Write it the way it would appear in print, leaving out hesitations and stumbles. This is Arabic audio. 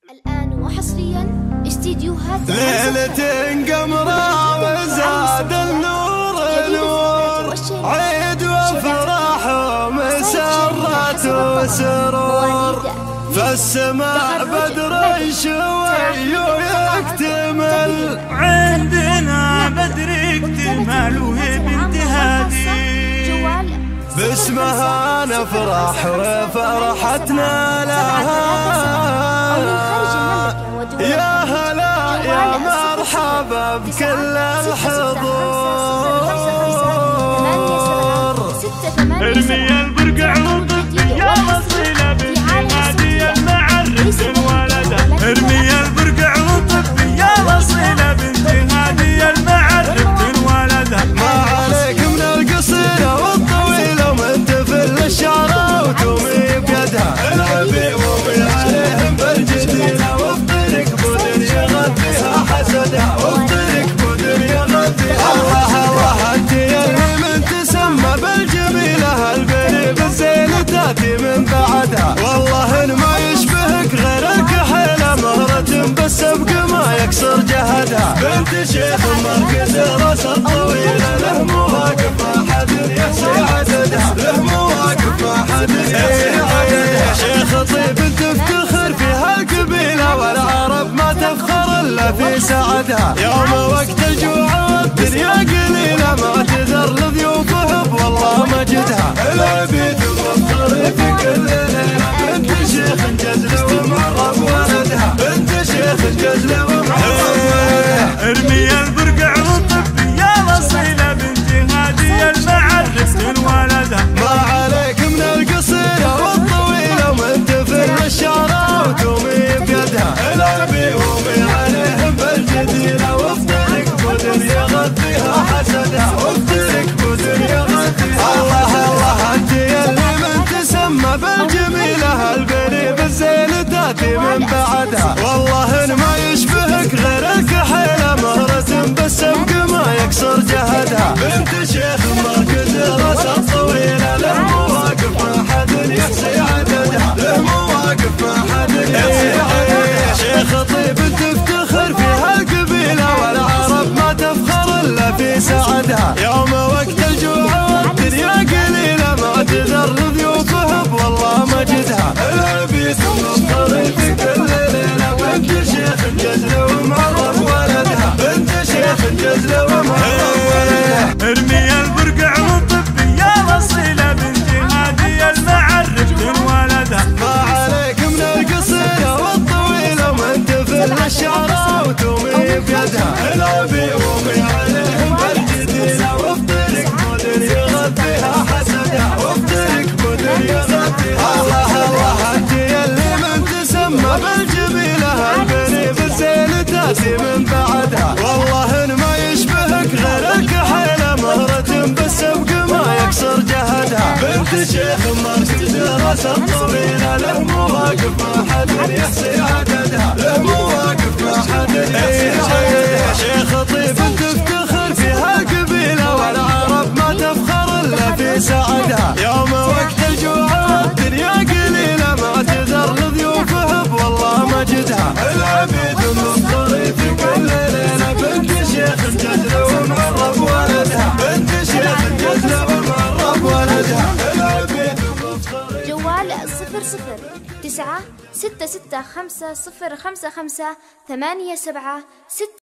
الآن وحصريا استديوهات ليلة قمرة وزاد النور نور، عيد وفرح ومسرات وسرور، فالسماء بدر شوي ويكتمل، عندنا بدر يكتمل وهي بنت هادي، باسمها نفرح وفرحتنا لها، يا هلا يا مرحبا بكل الحضور، ارمي البرقع وطفي يا وصيلة بنت هادي المعرس الولدة، ارمي البرقع وطفي يا وصيلة بنت هادي المعرس الولدة، ما عليك من القصيرة والطويلة ومن تفل الشعر وتومي بيدها، العبي ومي عليهم بالجديلة وافطرك بدر يغذيها حسدها، وافطرك بدر يغذيها. الله الله انت اللي من تسمى بالجميلة، البني بالزين تاتي من بعدها، والله ان ما يشبهك غير الكحيلة، مهرة بالسبق ما يكسر جهدها، بنت شيخ مركز راس الطويلة، له مواقف ما حد يحصي عددها، له مواقف ما حد يحصي عددها، شيخ طيب تفتخر في هالقبيلة، والعرب ما تفخر الا في سعدها، يوم وقت الجوع والدنيا قليلة ما تذر لضيوفها والله مجدها، العبيد مفخر في كل ليلة، بنت شيخ جزل ومعرب ولدها، بنت شيخ جزل ومعرب ولدها، ارمي البرقع وطفي يا وصيلة بنت هادي المعرس الولدة، ما عليك من القصيرة والطويلة ومن تفل الشعر وتومي بيدها، العبي ومي عليهم بالجديلة، وافطرك بدر يغذيها حسدها، وافطرك بدر يغذيها. الله الله انت اللي من تسمى بالجميلة، البني بالزين تاتي من بعدها، والله ان ما يشبهك غير الكحيلة، مهرة بالسبق ما يكسر جهدها، بنت شيخ مركز راس الطويلة، له مواقف ما حد يحصي عددها، له مواقف ما حد يحصي عددها، شيخ طيب تفتخر في هالقبيلة، والعرب ما تفخر الا في سعدها، يوم وقت الجوع والدنيا قليلة ما تذر لضيوفها والله مجدها، العبيد مفخر في كل ليلة، بنت شيخ جزل ومعرب ولدها، بنت شيخ جزل ومعرب ولدها، ارمي البرقع وطفي يا وصيلة بنت هادي المعرس الولدة، ما عليك من القصيرة والطويلة ومن تفل الشعر وتومي بيدها، العبي ومي عليهم بالجديلة، وافطرك بدر يغذيها حسدها، وافطرك بدر يغذيها. الله الله انت اللي من تسمى بالجميلة، البني بالزين تاتي من بعدها، والله ان ما يشبهك غير الكحيلة، مهرة بالسبق ما يكسر جهدها، بنت شيخ مركز راس الطويلة، له مواقف ما حد يحصي عددها، له مواقف ما حد يحصي عددها، شيخ طيب تفتخر في هالقبيلة، والعرب ما تفخر الا في سعدها، يوم وقت الجوع والدنيا قليلة ما تذر لضيوفها والله مجدها، العبيد مفخر في كل ليلة، بنت شيخ جزل ومعرب ولدها، بنت شيخ جزل ومعرب ولدها، العبيد مفخر. جوال 00 9 665 055 87 6.